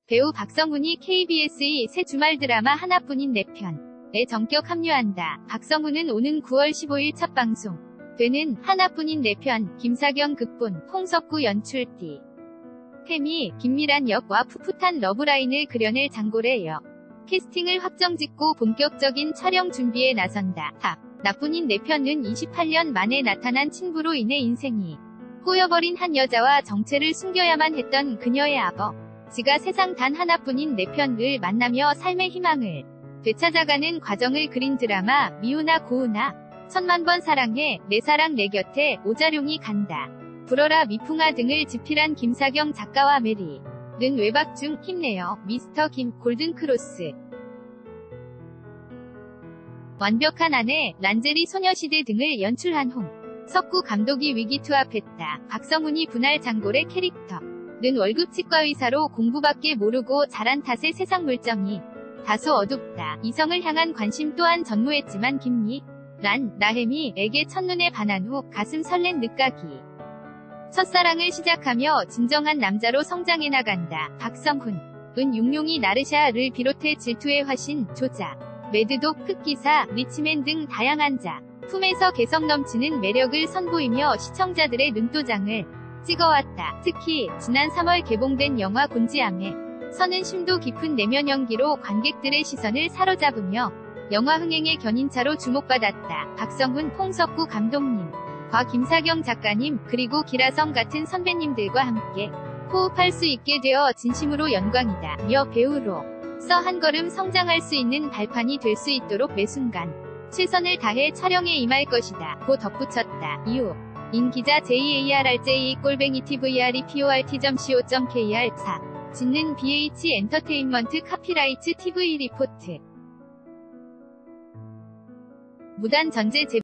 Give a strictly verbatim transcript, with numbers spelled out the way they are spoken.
배우 박성훈이 케이비에스의 새 주말 드라마 하나뿐인 내 편에 전격 합류한다. 박성훈은 오는 구월 십오일 첫 방송 되는 하나뿐인 내 편, 김사경 극본, 홍석구 연출 띠. 태미, 김미란 역과 풋풋한 러브라인을 그려낼 장골의 역. 캐스팅을 확정짓고 본격적인 촬영 준비에 나선다. 하, 나뿐인 내 편은 이십팔 년 만에 나타난 친부로 인해 인생이 꼬여버린 한 여자와 정체를 숨겨야만 했던 그녀의 아버지가 세상 단 하나뿐인 내 편을 만나며 삶의 희망을 되찾아가는 과정을 그린 드라마. 미우나 고우나 천만 번 사랑해, 내 사랑 내 곁에, 오자룡이 간다, 불어라 미풍아 등을 집필한 김사경 작가와 메리 는 외박 중 힘내요, 미스터 김, 골든크로스, 완벽한 아내, 란제리 소녀시대 등을 연출한 홍 석구 감독이 위기투합했다. 박성훈이 분할 장골의 캐릭터는 월급 치과 의사로 공부밖에 모르고 자란 탓에 세상 물정이 다소 어둡다. 이성을 향한 관심 또한 전무했지만 김미, 란, 나혜미에게 첫눈에 반한 후 가슴 설렌 늦가기. 첫사랑을 시작하며 진정한 남자로 성장해 나간다. 박성훈은 육룡이 나르샤를 비롯해 질투의 화신, 조자, 매드독, 흑기사, 리치맨 등 다양한 작품에서 개성 넘치는 매력을 선보이며 시청자들의 눈도장을 찍어왔다. 특히 지난 삼월 개봉된 영화 곤지암에 서는 심도 깊은 내면 연기로 관객들의 시선을 사로잡으며 영화 흥행의 견인차로 주목받았다. 박성훈, 홍석구 감독님과 김사경 작가님, 그리고 기라성 같은 선배님들과 함께 호흡할 수 있게 되어 진심으로 영광이다. 며 배우로서 한 걸음 성장할 수 있는 발판이 될 수 있도록 매 순간 최선을 다해 촬영에 임할 것이다. 고 덧붙였다. 이후 인 기자 제이에이알알제이 골뱅이 티브이알이포rt 점 씨오 점 케이알 사 짓는 비에이치 엔터테인먼트 카피라이트 티브이 리포트. 무단 전제 제